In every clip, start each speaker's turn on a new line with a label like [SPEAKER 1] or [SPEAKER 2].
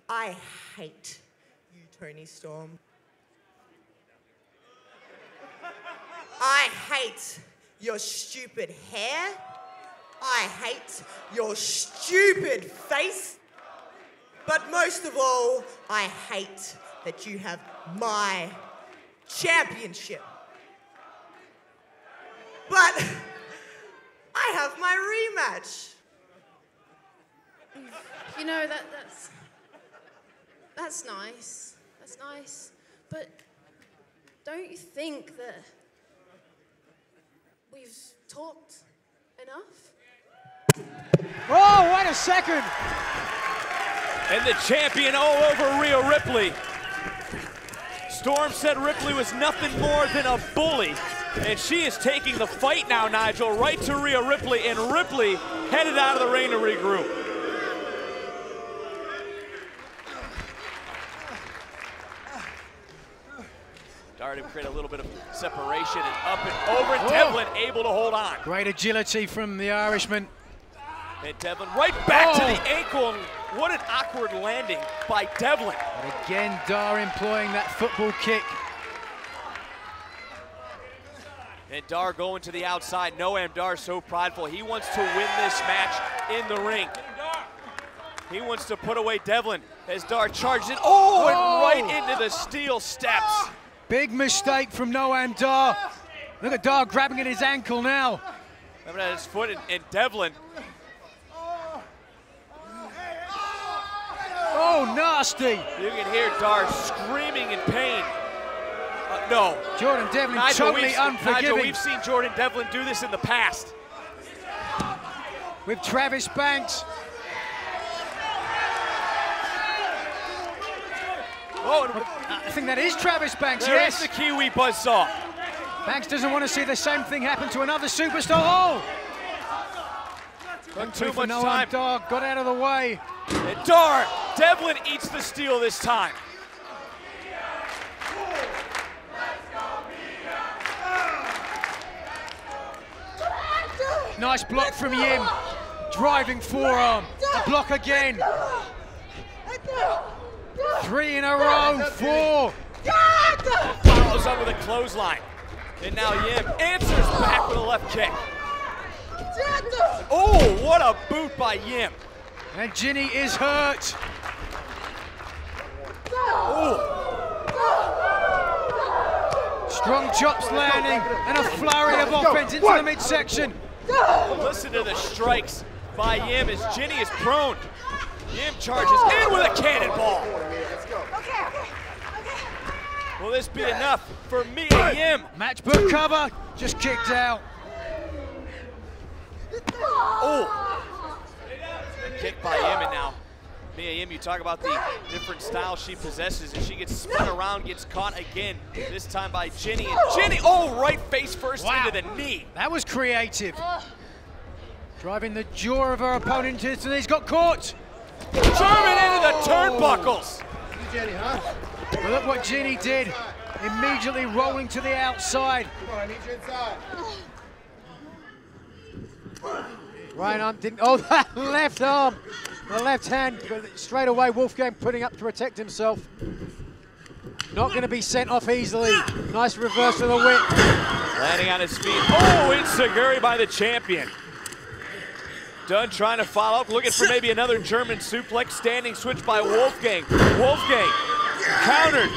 [SPEAKER 1] I hate you, Toni Storm. I hate your stupid hair. I hate your stupid face. But most of all, I hate that you have my championship. But I have my rematch.
[SPEAKER 2] You know, that's nice. That's nice. But don't you think that we've talked enough?
[SPEAKER 3] Oh, wait a second.
[SPEAKER 4] And the champion all over Rhea Ripley. Storm said Ripley was nothing more than a bully. And she is taking the fight now, Nigel, right to Rhea Ripley. And Ripley headed out of the ring to regroup. Started to create a little bit of separation and up and over. And Devlin able to hold on.
[SPEAKER 3] Great agility from the Irishman.
[SPEAKER 4] And Devlin right back to the ankle. And what an awkward landing by Devlin.
[SPEAKER 3] But again, Dar employing that football kick.
[SPEAKER 4] And Dar going to the outside. Noam Dar so prideful. He wants to win this match in the ring. He wants to put away Devlin as Dar charges in. Oh, and right into the steel steps.
[SPEAKER 3] Big mistake from Noam Dar. Look at Dar grabbing at his ankle now.
[SPEAKER 4] Grabbing at his foot, and Devlin.
[SPEAKER 3] Oh, nasty.
[SPEAKER 4] You can hear Dar screaming in pain. No.
[SPEAKER 3] Jordan Devlin totally unforgiving.
[SPEAKER 4] Nigel, we've seen Jordan Devlin do this in the past.
[SPEAKER 3] With Travis Banks.
[SPEAKER 4] Oh,
[SPEAKER 3] I think that is Travis Banks,
[SPEAKER 4] there
[SPEAKER 3] yes.
[SPEAKER 4] is the Kiwi buzzsaw.
[SPEAKER 3] Banks doesn't want to see the same thing happen to another superstar. Oh!
[SPEAKER 4] Took too much time.
[SPEAKER 3] Dar got out of the way.
[SPEAKER 4] And Dar, Devlin eats the steel this time.
[SPEAKER 3] Nice block from Yim. Driving forearm. A block again. 3 in a row. 4.
[SPEAKER 4] Follows up with a clothesline. And now Yim answers back with a left kick. Oh, what a boot by Yim.
[SPEAKER 3] And Ginny is hurt.
[SPEAKER 4] Oh.
[SPEAKER 3] Strong chops landing and a flurry of offense into the midsection.
[SPEAKER 4] Listen to the strikes by Yim as Ginny is prone. Yim charges in with a cannonball. Will this be enough for Mia Yim?
[SPEAKER 3] Matchbook cover, just kicked out.
[SPEAKER 4] Oh. Kick by Yim, and now Mia Yim, you talk about the different styles she possesses, and she gets spun around, gets caught again, this time by Ginny. And Ginny, oh, right face first into the knee.
[SPEAKER 3] That was creative. Driving the jaw of her opponent into he's got caught.
[SPEAKER 4] German into the turnbuckles.
[SPEAKER 3] Well, look what Ginny did. Immediately rolling to the outside. Right arm didn't, oh, that left arm. The left hand, straight away Wolfgang putting up to protect himself. Not going to be sent off easily. Nice reverse of the whip.
[SPEAKER 4] Landing on his feet. Oh, enziguri by the champion. Dunn trying to follow up, looking for maybe another German suplex. Standing switch by Wolfgang. Wolfgang countered.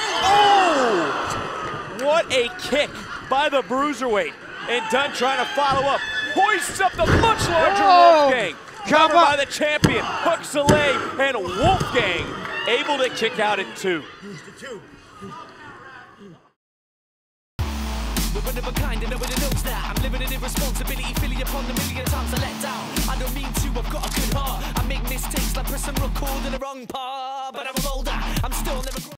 [SPEAKER 4] Oh! What a kick by the bruiserweight. And Dunn trying to follow up. Hoists up the much larger Wolfgang. Covered by the champion, Hook Soleil, and Wolfgang able to kick out at 2.
[SPEAKER 5] We're one of a kind, and nobody knows that. I'm living in irresponsibility, feeling upon the million times I let down. I don't mean to, I've got a good heart. I make mistakes like pressing record in the wrong part. But I'm older, I'm still never